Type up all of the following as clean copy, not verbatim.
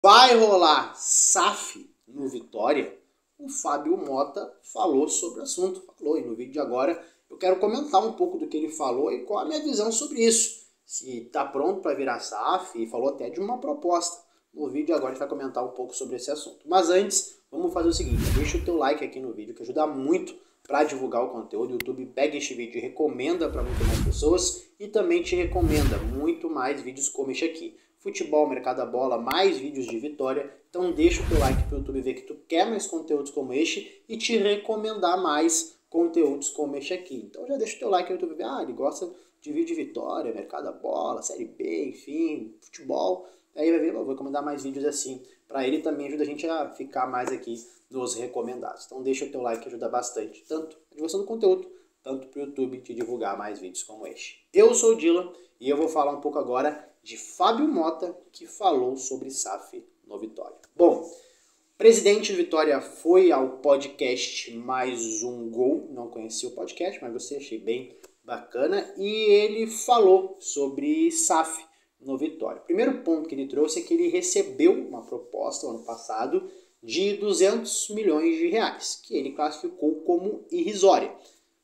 Vai rolar SAF no Vitória? O Fábio Mota falou sobre o assunto, falou, e no vídeo de agora eu quero comentar um pouco do que ele falou e qual a minha visão sobre isso. Se está pronto para virar SAF, e falou até de uma proposta. No vídeo de agora a gente vai comentar um pouco sobre esse assunto. Mas antes, vamos fazer o seguinte, deixa o teu like aqui no vídeo que ajuda muito para divulgar o conteúdo. O YouTube pega este vídeo e recomenda para muito mais pessoas e também te recomenda muito mais vídeos como este aqui. Futebol, mercado da bola, mais vídeos de Vitória. Então deixa o teu like para o YouTube ver que tu quer mais conteúdos como este e te recomendar mais conteúdos como este aqui. Então já deixa o teu like para o YouTube ver, ele gosta de vídeo de Vitória, mercado da bola, Série B, enfim, futebol. Aí vai ver, eu vou recomendar mais vídeos assim. Para ele também ajuda a gente a ficar mais aqui nos recomendados. Então deixa o teu like que ajuda bastante, tanto a divulgação do conteúdo, tanto para o YouTube te divulgar mais vídeos como este. Eu sou o Dylan e eu vou falar um pouco agora de Fábio Mota, que falou sobre SAF no Vitória. Bom, o presidente do Vitória foi ao podcast Mais Um Gol, não conheci o podcast, mas você achei bem bacana, e ele falou sobre SAF no Vitória. O primeiro ponto que ele trouxe é que ele recebeu uma proposta no ano passado de 200 milhões de reais, que ele classificou como irrisória.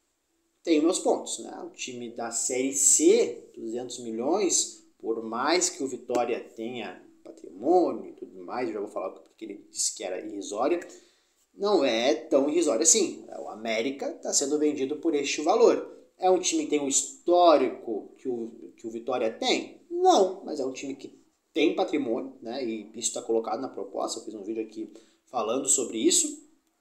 Tem meus pontos, né? O time da Série C, 200 milhões, por mais que o Vitória tenha patrimônio e tudo mais, já vou falar porque ele disse que era irrisória, não é tão irrisória assim. O América está sendo vendido por este valor. É um time que tem um histórico que o Vitória tem? Não, mas é um time que tem patrimônio, né? E isso está colocado na proposta, eu fiz um vídeo aqui falando sobre isso,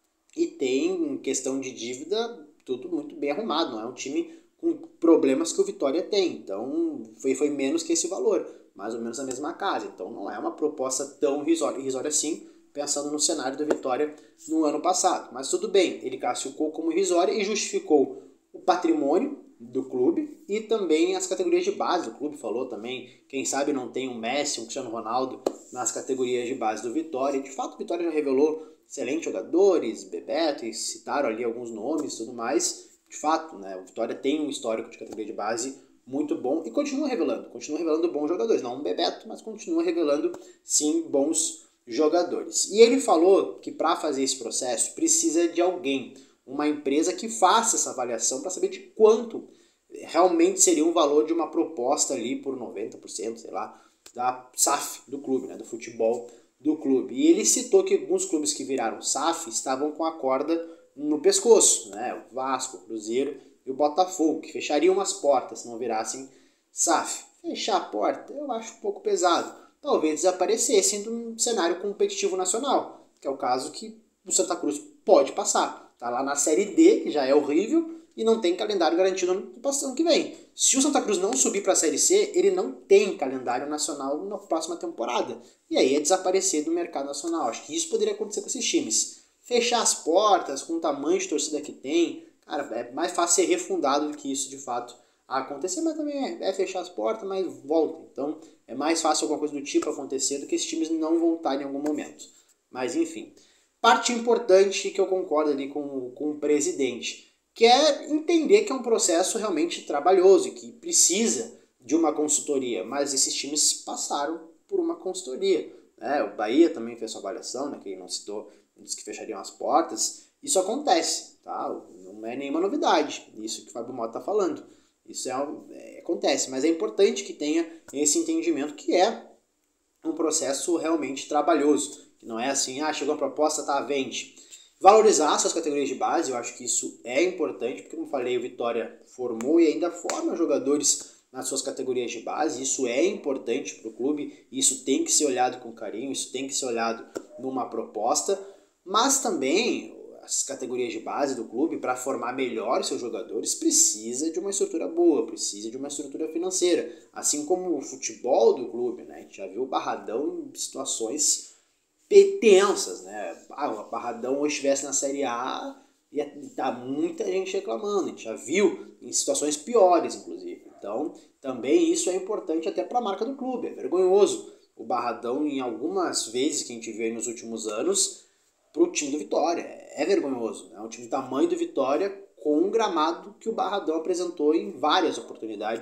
e tem questão de dívida tudo muito bem arrumado, não é um time com problemas que o Vitória tem, então foi menos que esse valor, mais ou menos a mesma casa, então não é uma proposta tão irrisória assim, pensando no cenário do Vitória no ano passado, mas tudo bem, ele classificou como irrisória e justificou o patrimônio do clube e também as categorias de base do clube, falou também, quem sabe não tem um Messi, um Cristiano Ronaldo nas categorias de base do Vitória, e de fato o Vitória já revelou excelentes jogadores, Bebeto, e citaram ali alguns nomes e tudo mais. De fato, né, o Vitória tem um histórico de categoria de base muito bom e continua revelando bons jogadores. Não um Bebeto, mas continua revelando, sim, bons jogadores. E ele falou que para fazer esse processo precisa de alguém, uma empresa que faça essa avaliação para saber de quanto realmente seria o valor de uma proposta ali por 90%, sei lá, da SAF do clube, né, do futebol do clube. E ele citou que alguns clubes que viraram SAF estavam com a corda no pescoço, né? O Vasco, o Cruzeiro e o Botafogo, que fechariam as portas se não virassem SAF. Fechar a porta eu acho um pouco pesado. Talvez desaparecessem do cenário competitivo nacional, que é o caso que o Santa Cruz pode passar. Tá lá na Série D, que já é horrível, e não tem calendário garantido no ano que vem. Se o Santa Cruz não subir para a Série C, ele não tem calendário nacional na próxima temporada. E aí é desaparecer do mercado nacional. Acho que isso poderia acontecer com esses times. Fechar as portas com o tamanho de torcida que tem, cara, é mais fácil ser refundado do que isso de fato acontecer, mas também é fechar as portas, mas volta. Então é mais fácil alguma coisa do tipo acontecer do que esses times não voltarem em algum momento. Mas enfim, parte importante que eu concordo ali com o presidente, que é entender que é um processo realmente trabalhoso e que precisa de uma consultoria, mas esses times passaram por uma consultoria. Né? O Bahia também fez sua avaliação, né, que ele não citou, disse que fechariam as portas. Isso acontece, tá? Não é nenhuma novidade, isso que o Fábio Mota está falando. Isso acontece, mas é importante que tenha esse entendimento que é um processo realmente trabalhoso, que não é assim, chegou a proposta, tá, vende. Valorizar suas categorias de base, eu acho que isso é importante, porque como falei, o Vitória formou e ainda forma jogadores nas suas categorias de base, isso é importante para o clube, isso tem que ser olhado com carinho, isso tem que ser olhado numa proposta, mas também as categorias de base do clube, para formar melhor seus jogadores, precisa de uma estrutura boa, precisa de uma estrutura financeira, assim como o futebol do clube, né? A gente já viu o Barradão em situações tensas, né? O Barradão hoje estivesse na Série A, ia estar muita gente reclamando, a gente já viu em situações piores, inclusive. Então, também isso é importante até para a marca do clube, é vergonhoso o Barradão, em algumas vezes que a gente viu aí nos últimos anos, para o time do Vitória, é vergonhoso, né? Um time do tamanho do Vitória com um gramado que o Barradão apresentou em várias oportunidades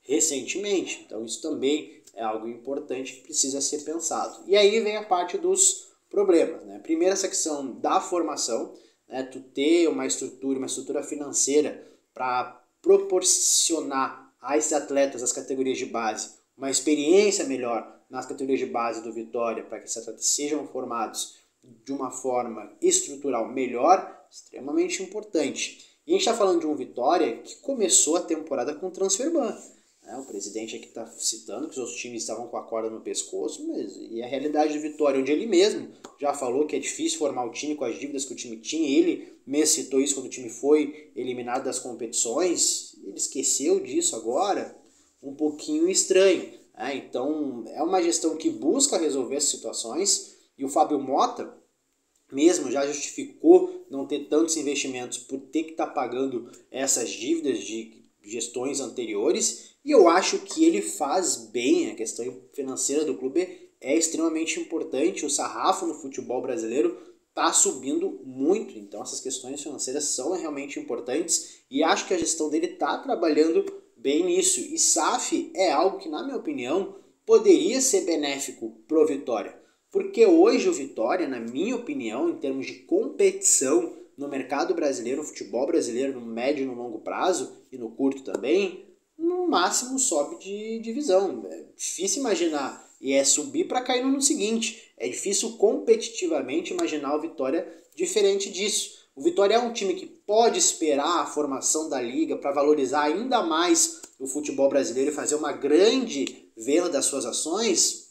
recentemente. Então isso também é algo importante que precisa ser pensado. E aí vem a parte dos problemas, né? Primeiro, essa questão da formação, né? Tu ter uma estrutura financeira para proporcionar a esses atletas das categorias de base uma experiência melhor nas categorias de base do Vitória, para que esses atletas sejam formados de uma forma estrutural melhor, extremamente importante. E a gente está falando de um Vitória que começou a temporada com transfer ban. O presidente aqui está citando que os outros times estavam com a corda no pescoço, mas e a realidade do Vitória, onde ele mesmo já falou que é difícil formar o time com as dívidas que o time tinha, ele mesmo citou isso quando o time foi eliminado das competições, ele esqueceu disso agora, um pouquinho estranho. Então é uma gestão que busca resolver as situações, e o Fábio Mota mesmo já justificou não ter tantos investimentos por ter que estar pagando essas dívidas de gestões anteriores, e eu acho que ele faz bem. A questão financeira do clube é extremamente importante, o sarrafo no futebol brasileiro está subindo muito, então essas questões financeiras são realmente importantes, e acho que a gestão dele está trabalhando bem nisso, e SAF é algo que, na minha opinião, poderia ser benéfico para o Vitória, porque hoje o Vitória, na minha opinião, em termos de competição no mercado brasileiro, no futebol brasileiro, no médio e no longo prazo, e no curto também, no máximo sobe de divisão. É difícil imaginar, e é subir para cair no ano seguinte. É difícil competitivamente imaginar o Vitória diferente disso. O Vitória é um time que pode esperar a formação da liga para valorizar ainda mais o futebol brasileiro e fazer uma grande venda das suas ações.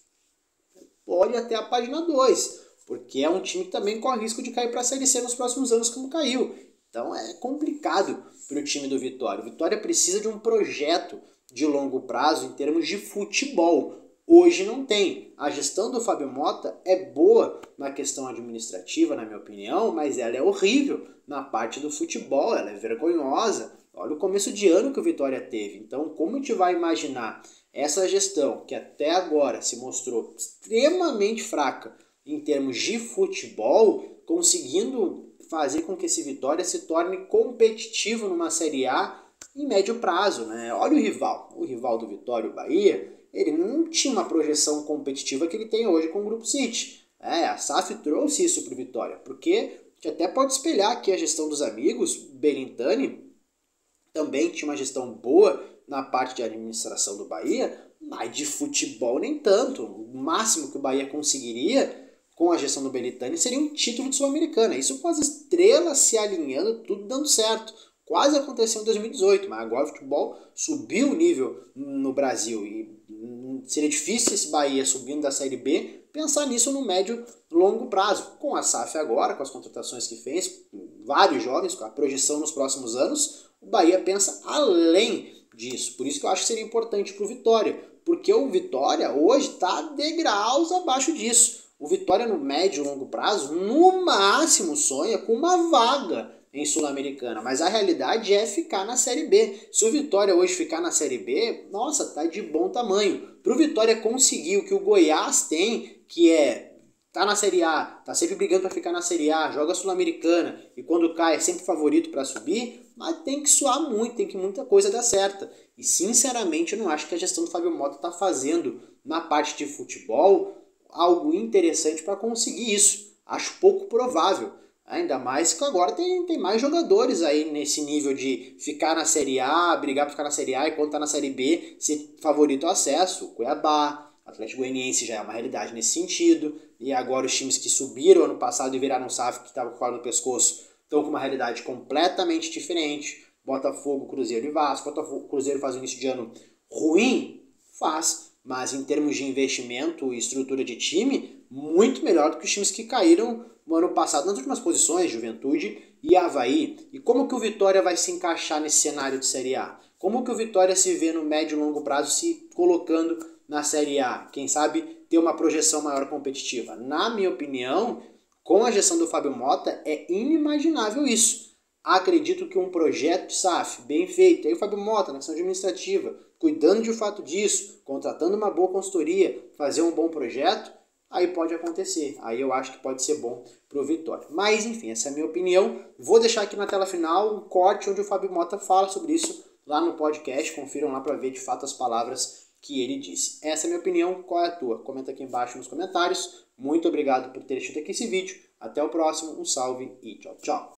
Pode até a página 2, porque é um time que também corre risco de cair para a Série C nos próximos anos, como caiu. Então é complicado para o time do Vitória. O Vitória precisa de um projeto de longo prazo em termos de futebol. Hoje não tem. A gestão do Fábio Mota é boa na questão administrativa, na minha opinião, mas ela é horrível na parte do futebol, ela é vergonhosa. Olha o começo de ano que o Vitória teve. Então, como a gente vai imaginar essa gestão, que até agora se mostrou extremamente fraca em termos de futebol, conseguindo fazer com que esse Vitória se torne competitivo numa Série A em médio prazo, né? Olha o rival do Vitória, o Bahia, ele não tinha uma projeção competitiva que ele tem hoje com o Grupo City. A SAF trouxe isso para o Vitória, porque que até pode espelhar aqui a gestão dos amigos. Belintani também tinha uma gestão boa na parte de administração do Bahia, mas de futebol nem tanto. O máximo que o Bahia conseguiria com a gestão do Belintani seria um título de Sul-Americana. Isso com as estrelas se alinhando, tudo dando certo. Quase aconteceu em 2018, mas agora o futebol subiu o nível no Brasil. E seria difícil esse Bahia subindo da Série B pensar nisso no médio e longo prazo. Com a SAF agora, com as contratações que fez, vários jovens, com a projeção nos próximos anos, o Bahia pensa além disso. Por isso que eu acho que seria importante para o Vitória, porque o Vitória hoje está degraus abaixo disso. O Vitória no médio e longo prazo, no máximo, sonha com uma vaga em Sul-Americana, mas a realidade é ficar na Série B. Se o Vitória hoje ficar na Série B, nossa, tá de bom tamanho. Para o Vitória conseguir o que o Goiás tem, que é tá na Série A, tá sempre brigando para ficar na Série A, joga Sul-Americana e quando cai é sempre favorito para subir, mas tem que suar muito, tem que muita coisa dar certa. E sinceramente eu não acho que a gestão do Fábio Mota tá fazendo na parte de futebol algo interessante para conseguir isso. Acho pouco provável. Ainda mais que agora tem mais jogadores aí nesse nível de ficar na Série A, brigar para ficar na Série A e quando tá na Série B, ser favorito ao acesso. O Cuiabá, Atlético Goianiense já é uma realidade nesse sentido. E agora os times que subiram ano passado e viraram SAF, que estavam com o corda no pescoço, estão com uma realidade completamente diferente. Botafogo, Cruzeiro e Vasco. Botafogo, Cruzeiro faz um início de ano ruim? Faz. Mas em termos de investimento e estrutura de time, muito melhor do que os times que caíram no ano passado nas últimas posições, Juventude e Avaí. E como que o Vitória vai se encaixar nesse cenário de Série A? Como que o Vitória se vê no médio e longo prazo se colocando na Série A? Quem sabe ter uma projeção maior competitiva? Na minha opinião, com a gestão do Fábio Mota, é inimaginável isso. Acredito que um projeto de SAF bem feito, aí o Fábio Mota, na questão administrativa, cuidando de fato disso, contratando uma boa consultoria, fazer um bom projeto, aí pode acontecer. Aí eu acho que pode ser bom para o Vitória. Mas enfim, essa é a minha opinião. Vou deixar aqui na tela final um corte onde o Fábio Mota fala sobre isso lá no podcast, confiram lá para ver de fato as palavras que ele disse. Essa é a minha opinião, qual é a tua? Comenta aqui embaixo nos comentários. Muito obrigado por ter assistido aqui esse vídeo. Até o próximo, um salve e tchau, tchau.